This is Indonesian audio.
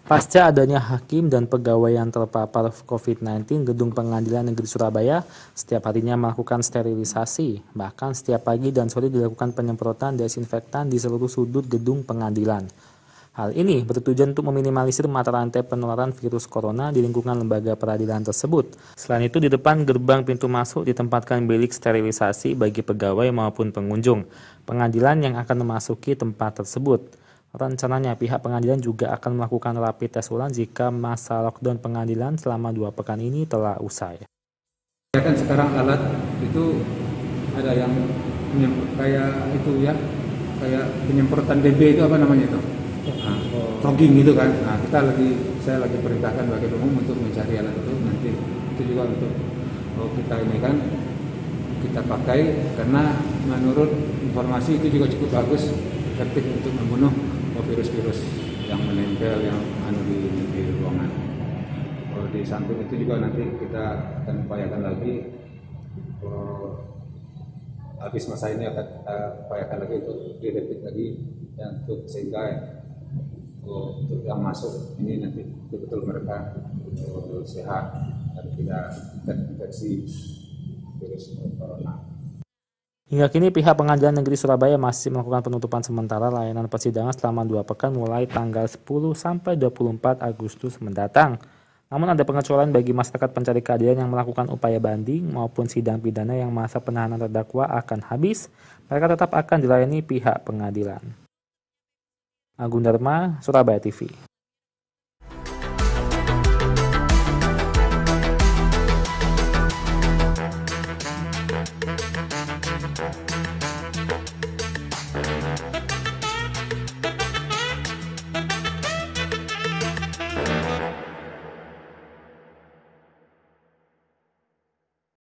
Pasca adanya hakim dan pegawai yang terpapar COVID-19, Gedung Pengadilan Negeri Surabaya setiap harinya melakukan sterilisasi. Bahkan setiap pagi dan sore dilakukan penyemprotan desinfektan di seluruh sudut gedung pengadilan. Hal ini bertujuan untuk meminimalisir mata rantai penularan virus corona di lingkungan lembaga peradilan tersebut. Selain itu, di depan gerbang pintu masuk ditempatkan bilik sterilisasi bagi pegawai maupun pengunjung pengadilan yang akan memasuki tempat tersebut. Rencananya pihak pengadilan juga akan melakukan rapid test ulang jika masa lockdown pengadilan selama 2 pekan ini telah usai. Ya kan sekarang alat itu ada yang kayak itu ya, kayak penyemprotan DB itu apa namanya itu? Nah, fogging gitu kan. Nah, saya lagi perintahkan bagi umum untuk mencari alat itu, nanti itu juga untuk kita ini kan kita pakai karena menurut informasi itu juga cukup bagus, efektif untuk membunuh virus-virus yang menempel yang di ruangan. Di samping itu juga nanti kita akan upayakan lagi habis masa ini akan kita upayakan lagi untuk direpit lagi ya, untuk sehingga untuk yang masuk ini nanti betul-betul mereka sehat dan tidak terinfeksi virus corona. Hingga kini pihak Pengadilan Negeri Surabaya masih melakukan penutupan sementara layanan persidangan selama 2 pekan mulai tanggal 10 sampai 24 Agustus mendatang. Namun ada pengecualian bagi masyarakat pencari keadilan yang melakukan upaya banding maupun sidang pidana yang masa penahanan terdakwa akan habis, mereka tetap akan dilayani pihak pengadilan. Agung Dharma, Surabaya TV.